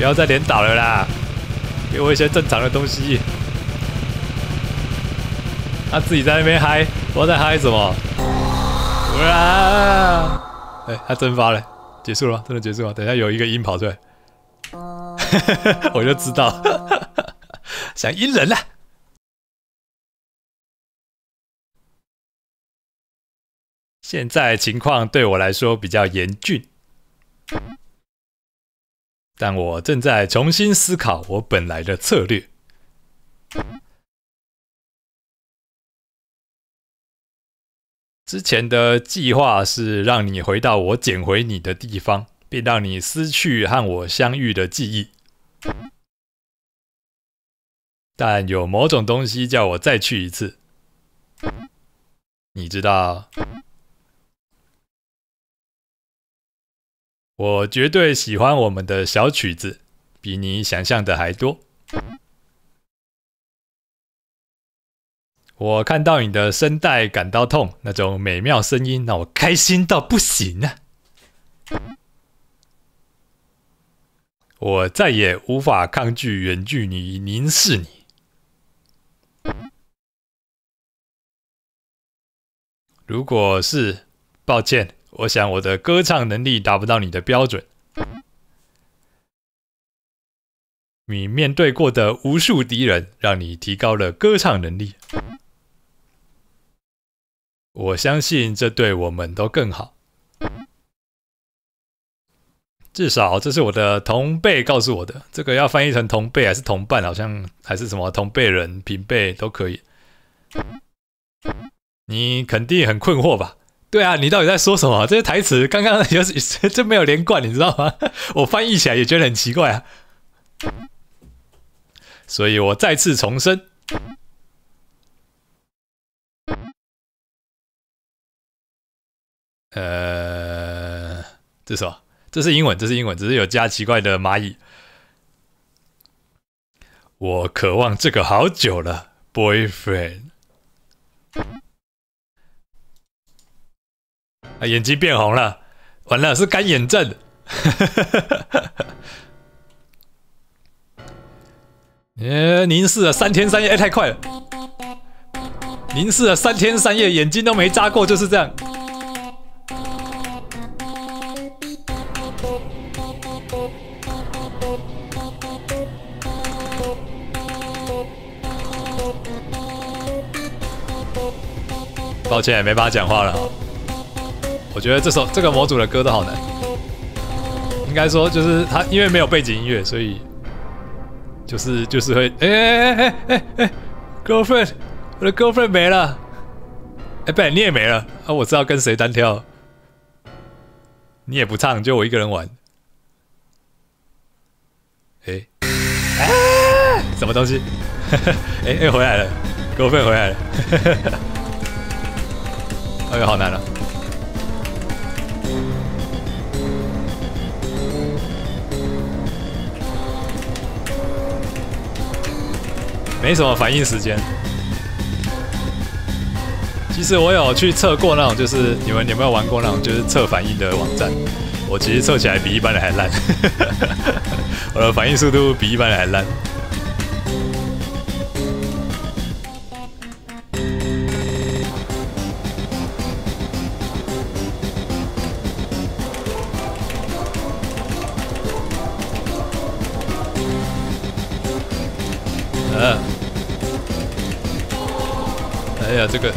不要再连打了啦，给我一些正常的东西。他自己在那边嗨，不知道在嗨什么。哇！哎，他蒸发了，结束了吗？真的结束了？等一下有一个音跑出来，我就知道，想阴人了。现在情况对我来说比较严峻，但我正在重新思考我本来的策略。之前的计划是让你回到我捡回你的地方，并让你失去和我相遇的记忆。但有某种东西叫我再去一次。你知道，我绝对喜欢我们的小曲子，比你想象的还多。我看到你的声带感到痛，那种美妙声音让我开心到不行啊！我再也无法抗拒远距离凝视你。如果是，抱歉，我想我的歌唱能力达不到你的标准。你面对过的无数敌人，让你提高了歌唱能力。我相信这对我们都更好。至少这是我的同辈告诉我的。这个要翻译成同辈还是同伴，好像还是什么同辈人、平辈都可以。你肯定很困惑吧？对啊，你到底在说什么？这些台词刚刚这没有连贯，你知道吗？我翻译起来也觉得很奇怪啊。所以我再次重申。这是什么？这是英文，这是英文，只是有加奇怪的蚂蚁。我渴望这个好久了 ，boyfriend。啊，眼睛变红了，完了是干眼症。凝视了3天3夜，太快了！凝视了3天3夜，眼睛都没眨过，就是这样。抱歉，没办法讲话了。我觉得这个模组的歌都好难。应该说就是它因为没有背景音乐，所以就是会girlfriend， 我的 girlfriend 没了。不然你也没了啊！我知道跟谁单挑。你也不唱，就我一个人玩。什么东西？回来了 ，girlfriend 回来了。哎呦，好难啊！没什么反应时间。其实我有去测过那种，就是你们有没有玩过那种，就是测反应的网站？我其实测起来比一般人还烂，我的反应速度比一般人还烂。哎呀，这个，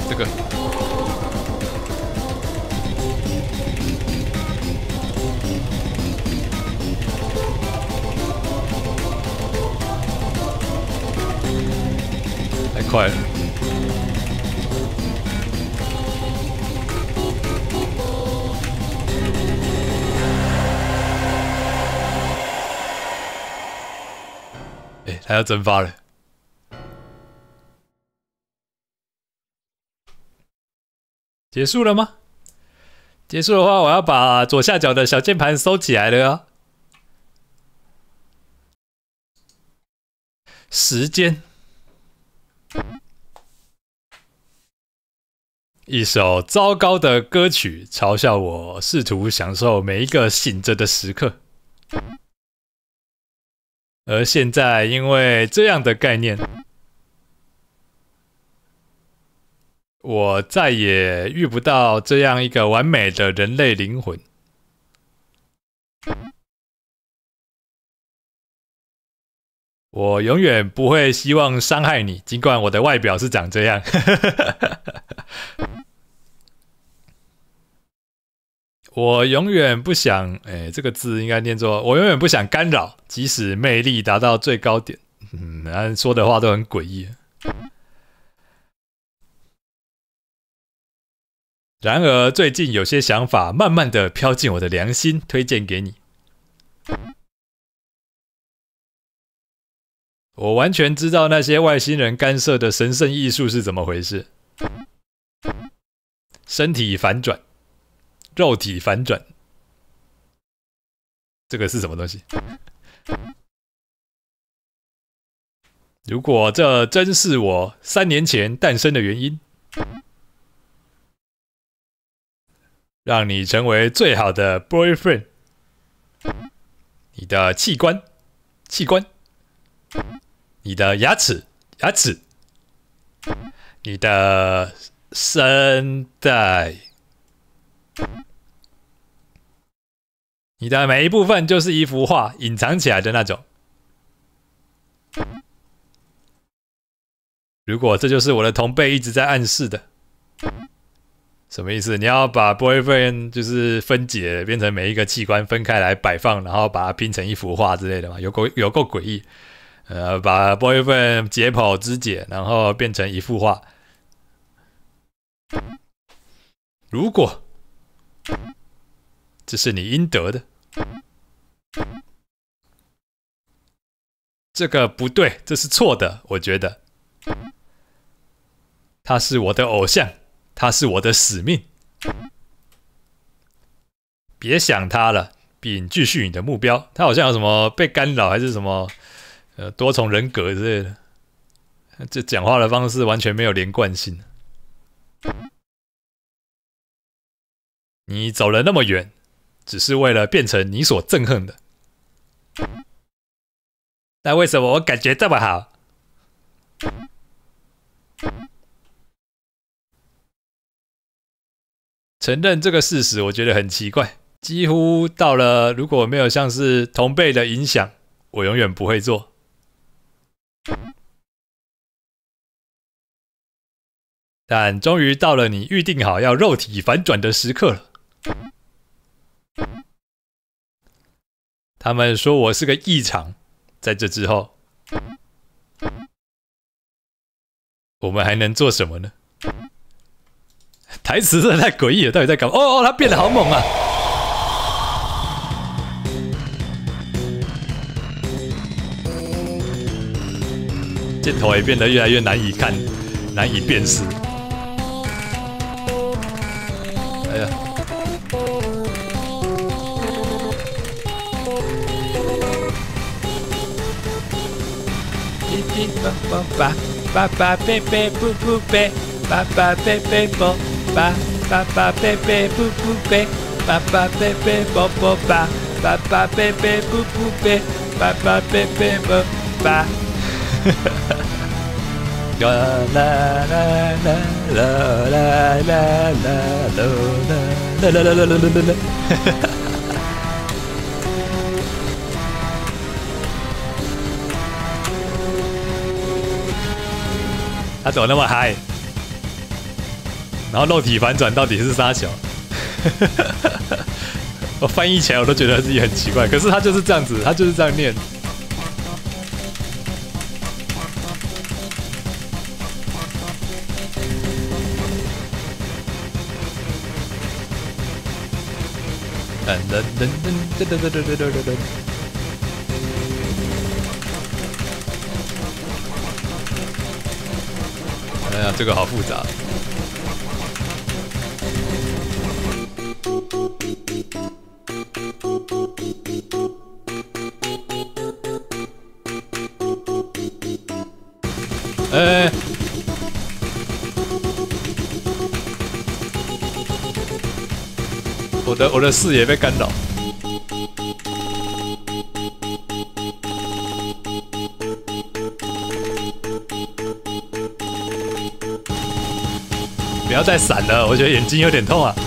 太快了。他要蒸发了。结束了吗？结束的话，我要把左下角的小键盘收起来了啊。时间，一首糟糕的歌曲嘲笑我试图享受每一个醒着的时刻。 而现在因为这样的概念，我再也遇不到这样一个完美的人类灵魂。我永远不会希望伤害你，尽管我的外表是长这样。我永远不想，这个字应该念作我永远不想干扰，即使魅力达到最高点。说的话都很诡异。然而最近有些想法慢慢的飘进我的良心，推荐给你。我完全知道那些外星人干涉的神圣艺术是怎么回事。身体反转，肉体反转，这个是什么东西？如果这真是我3年前诞生的原因，让你成为最好的 boyfriend， 你的器官，你的牙齿，你的声带，你的每一部分就是一幅画，隐藏起来的那种。如果这就是我的同辈一直在暗示的，什么意思？你要把 boyfriend 就是分解，变成每一个器官分开来摆放，然后把它拼成一幅画之类的嘛？有够诡异。把 boyfriend 解剖肢解，然后变成一幅画。如果这是你应得的，这个不对，这是错的，我觉得。他是我的偶像，他是我的使命。别想他了，并继续你的目标。他好像有什么被干扰，还是什么多重人格之类的。这讲话的方式完全没有连贯性。你走了那么远，只是为了变成你所憎恨的。那为什么我感觉这么好？承认这个事实，我觉得很奇怪。几乎到了，如果没有像是同辈的影响，我永远不会做。但终于到了你预定好要肉体反转的时刻了。他们说我是个异常，在这之后，我们还能做什么呢？台词真的太诡异了，到底在干嘛？他变得好猛啊！箭头也变得越来越难以看，难以辨识。哎呀！爸爸贝贝不不贝，爸爸贝贝啵爸，爸爸贝贝不不贝，爸爸贝贝啵啵爸，爸爸贝贝不不贝，爸爸贝贝啵爸。啦啦啦啦啦啦啦啦啦啦啦！他怎么那么嗨？然后肉体反转到底是啥小？我翻译起来我都觉得自己很奇怪，可是他就是这样子，他就是这样念。哎呀，这个好复杂。我的视野被干扰。 要再闪了，我觉得眼睛有点痛啊。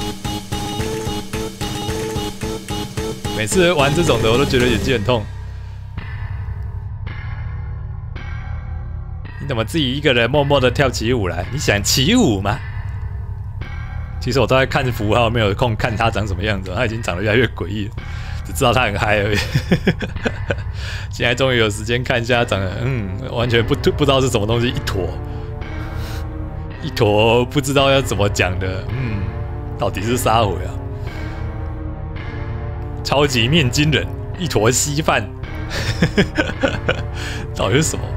每次玩这种的，我都觉得眼睛很痛。你怎么自己一个人默默的跳起舞来？你想起舞吗？其实我都在看符号，没有空看他长什么样子。他已经长得越来越诡异了，只知道他很嗨而已。现在终于有时间看一下他长得，完全不知道是什么东西，一坨不知道要怎么讲的，到底是啥回啊？超级面筋人，一坨稀饭，到底是什么？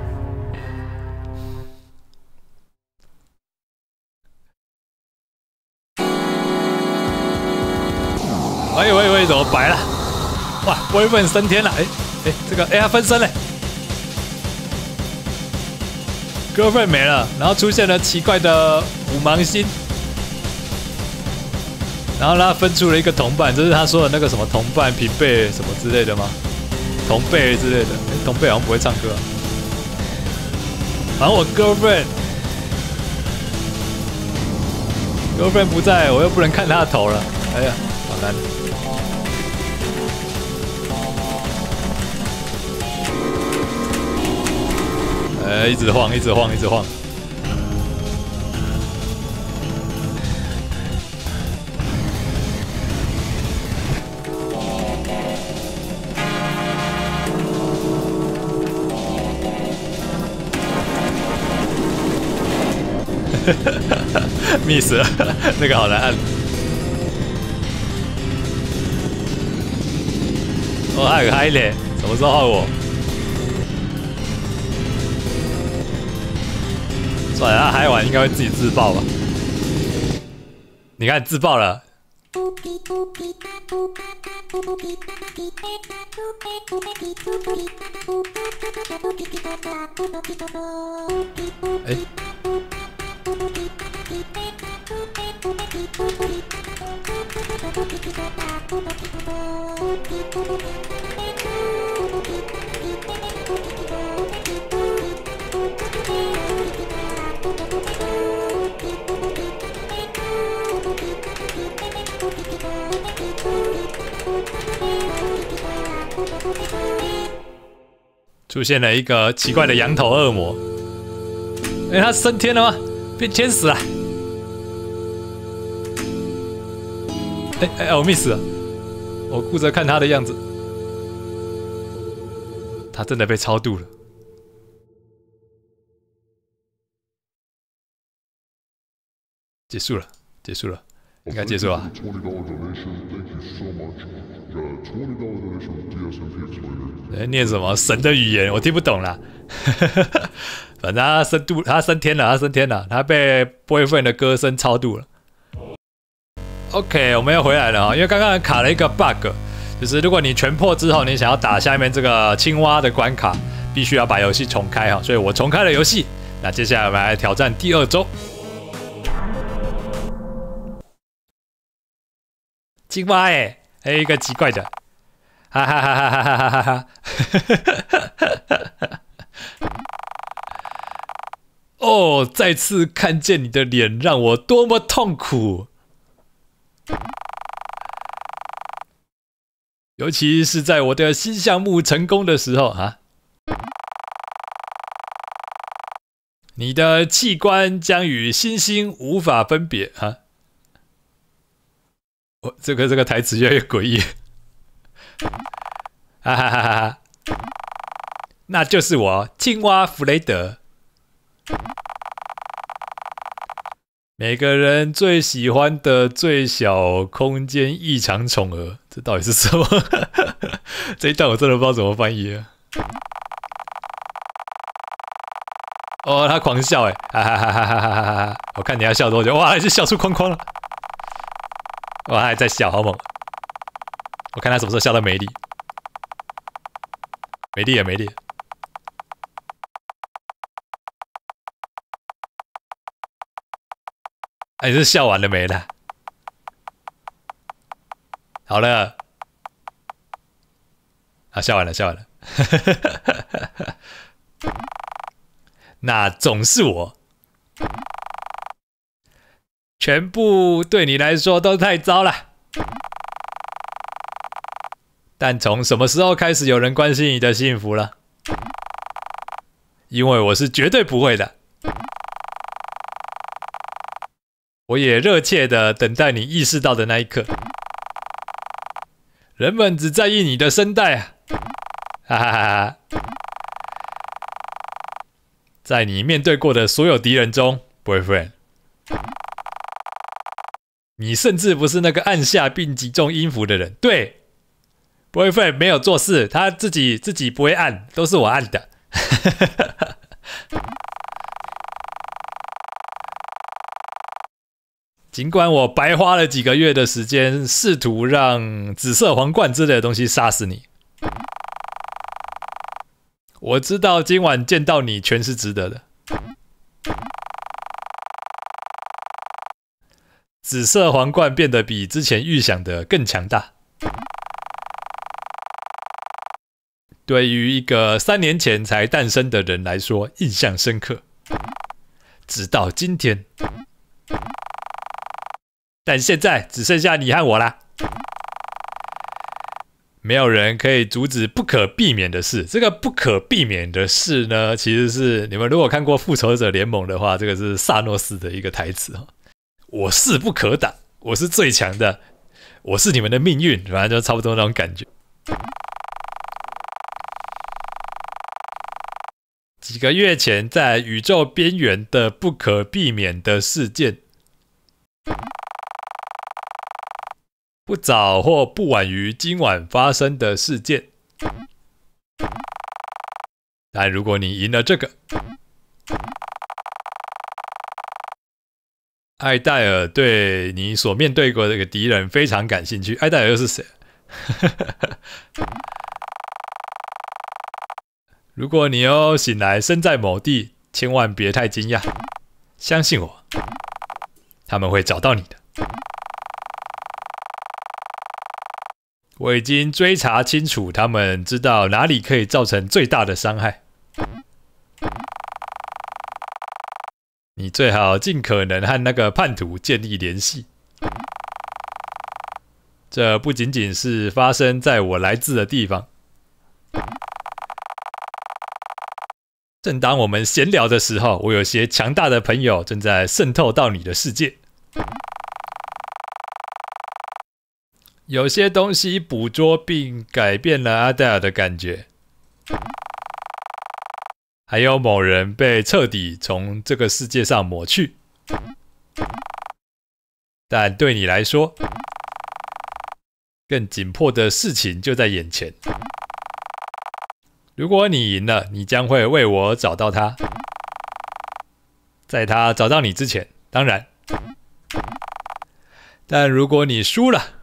喂，怎么白了？哇，威分升天了！这个他分身嘞 ，girlfriend 没了，然后出现了奇怪的五芒星，然后他分出了一个同伴，这是他说的那个什么同伴平辈什么之类的吗？同辈之类的，同辈好像不会唱歌、啊。然后我 girlfriend 不在，我又不能看他的头了，哎呀，好难。一直晃。miss 了，那个好难按。哦，还有个嗨嘞，什么时候换我？算了，他嗨完应该会自己自爆吧？你看自爆了。出现了一个奇怪的羊头恶魔，他升天了吗？变天使了！我 miss 了，我顾着看他的样子，他真的被超度了。结束了，应该结束了。念什么神的语言？我听不懂啦。反正他升天了，他被 boyfriend 的歌声超度了。OK， 我们又回来了，因为刚刚卡了一个 bug， 就是如果你全破之后，你想要打下面这个青蛙的关卡，必须要把游戏重开哈，所以我重开了游戏。那接下来我们来挑战第2周。青蛙还有一个奇怪的，哈哈哈哈哈哈哈哈！哦，再次看见你的脸，让我多么痛苦！尤其是在我的新项目成功的时候啊！你的器官将与星星无法分别啊！这个台词越来越诡异，哈哈哈哈！那就是我，青蛙弗雷德。每个人最喜欢的最小空间异常宠儿，这到底是什么？这一段我真的不知道怎么翻译了。哦，他狂笑哈哈哈哈哈哈！我看你要笑多久？哇，还是笑出框框了。哇，他还在笑，好猛！我看他什么时候笑到没力，没力。你是笑完了没啦？好了，笑完了。那总是我。 全部对你来说都太糟了。但从什么时候开始有人关心你的幸福了？因为我是绝对不会的。我也热切的等待你意识到的那一刻。人们只在意你的声带啊！哈哈哈哈！在你面对过的所有敌人中 ，boyfriend， 你甚至不是那个按下并击中音符的人。对 ，boyfriend 没有做事，他自己不会按，都是我按的。尽管我白花了几个月的时间，试图让紫色皇冠之类的东西杀死你，我知道今晚见到你全是值得的。紫色皇冠变得比之前预想的更强大。对于一个3年前才诞生的人来说，印象深刻，直到今天。但现在只剩下你和我啦，没有人可以阻止不可避免的事。这个不可避免的事呢，其实是你们如果看过《复仇者联盟》的话，这个是萨诺斯的一个台词哦。我势不可挡，我是最强的，我是你们的命运，反正就差不多那种感觉。几个月前，在宇宙边缘的不可避免的事件。不早或不晚于今晚发生的事件，但如果你赢了这个，艾戴尔对你所面对过的这个敌人非常感兴趣。艾戴尔又是谁？如果你又醒来身在某地，千万别太惊讶，相信我，他们会找到你的。我已经追查清楚，他们知道哪里可以造成最大的伤害。你最好尽可能和那个叛徒建立联系。这不仅仅是发生在我来自的地方。正当我们闲聊的时候，我有些强大的朋友正在渗透到你的世界。有些东西捕捉并改变了阿黛尔的感觉，还有某人被彻底从这个世界上抹去。但对你来说，更紧迫的事情就在眼前。如果你赢了，你将会为我找到他，在他找到你之前，当然。但如果你输了，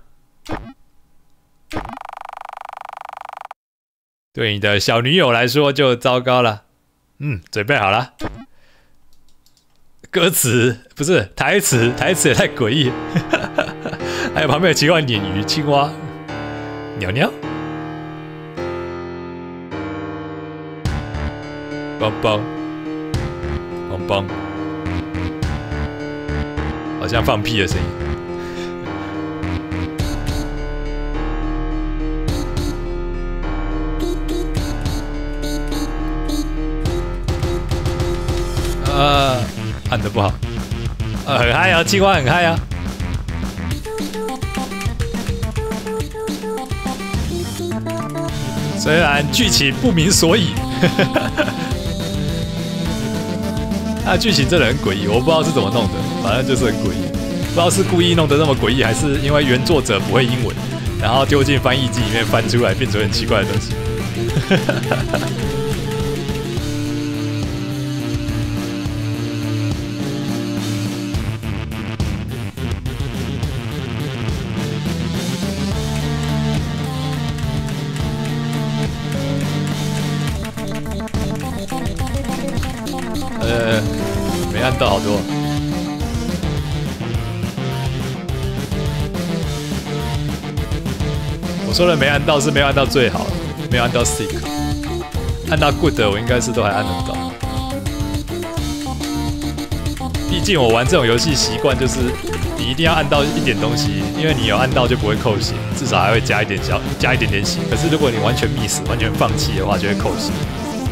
对你的小女友来说就糟糕了。准备好了。歌词不是台词，台词也太诡异。还有旁边的奇怪鲶鱼、青蛙、鸟鸟，邦邦邦邦，好像放屁的声音。按得不好，很嗨啊，青蛙很嗨啊。虽然剧情不明所以，它的剧情真的很诡异，我不知道是怎么弄的，反正就是很诡异，不知道是故意弄得那么诡异，还是因为原作者不会英文，然后丢进翻译机里面翻出来，变成很奇怪的东西。没按到好多。我说的没按到是没有按到最好，没有按到 sick， 按到 good 我应该是都还按得到。毕竟我玩这种游戏习惯就是你一定要按到一点东西，因为你有按到就不会扣血，至少还会加一点点血。可是如果你完全 miss， 完全放弃的话，就会扣血。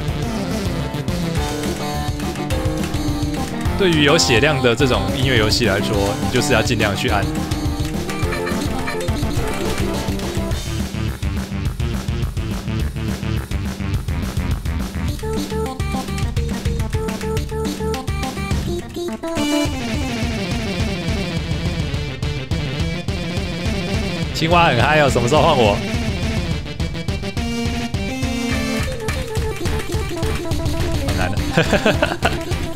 对于有血量的这种音乐游戏来说，你就是要尽量去按。青蛙很嗨哦，什么时候换我？好难的。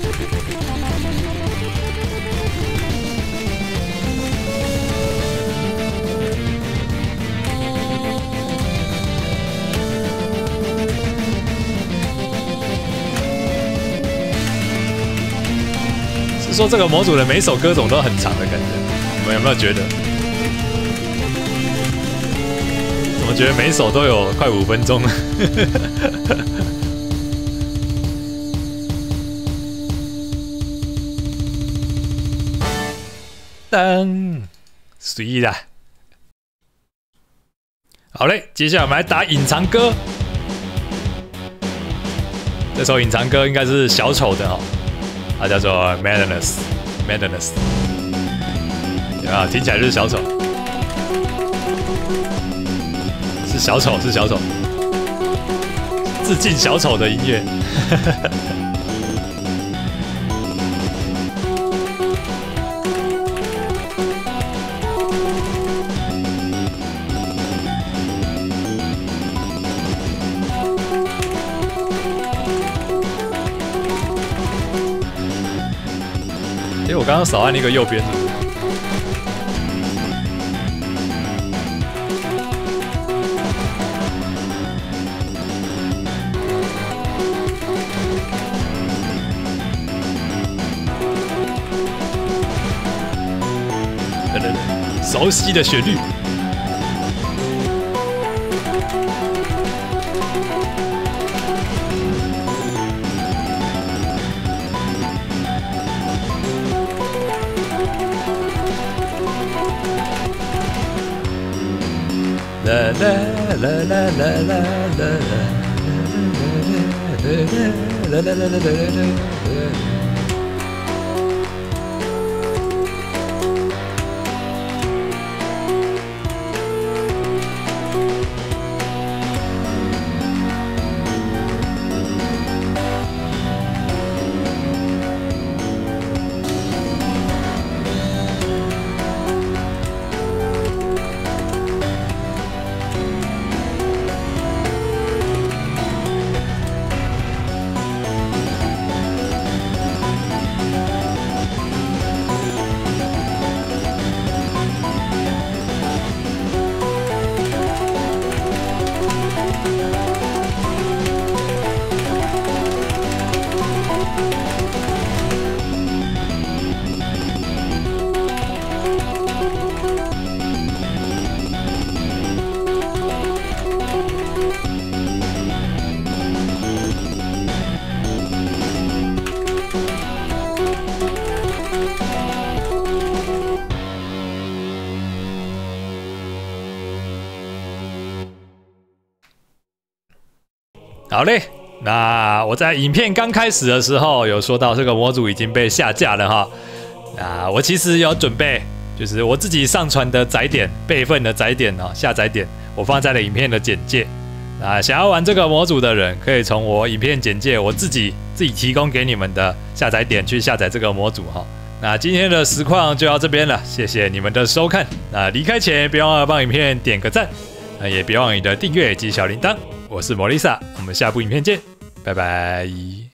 是说这个模组的每一首歌种都很长的感觉，你们有没有觉得？我觉得每一首都有快5分钟。噔，随意啦。好嘞，接下来我们来打隐藏歌。这首隐藏歌应该是小丑的哦，它叫做 Madness， 啊，听起来就是小丑。是小丑，是小丑，致敬小丑的音乐。我刚刚少按那个右边。熟悉的旋律。啦啦啦啦啦啦啦啦啦啦啦。好嘞，那我在影片刚开始的时候有说到这个模组已经被下架了哈。那我其实有准备，就是我自己上传的载点、备份的载点哦，下载点，我放在了影片的简介。那想要玩这个模组的人，可以从我影片简介我自己提供给你们的下载点去下载这个模组哈。那今天的实况就到这边了，谢谢你们的收看。那离开前别忘了帮影片点个赞，也别忘了你的订阅及小铃铛。我是莫丽莎，我们下部影片见，拜拜。